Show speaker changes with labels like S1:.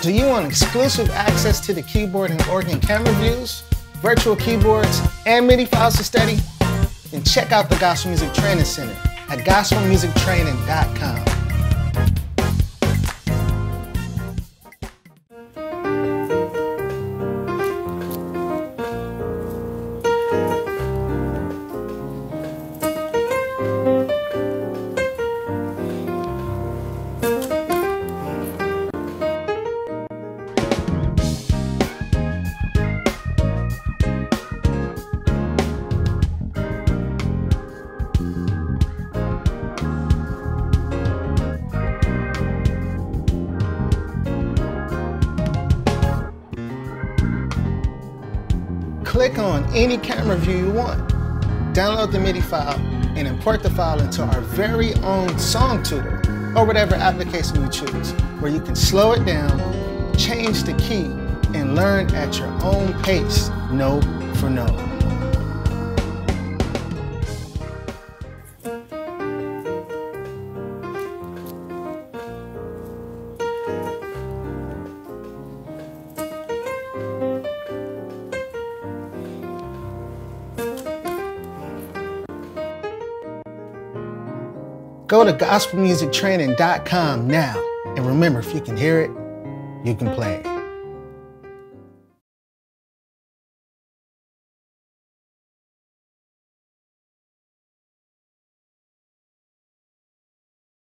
S1: Do you want exclusive access to the keyboard and organ camera views, virtual keyboards, and MIDI files to study? Then check out the Gospel Music Training Center at gospelmusictraining.com. Click on any camera view you want. Download the MIDI file and import the file into our very own Song Tutor or whatever application you choose, where you can slow it down, change the key, and learn at your own pace, note for note. Go to gospelmusictraining.com now. And remember, if you can hear it, you can play it.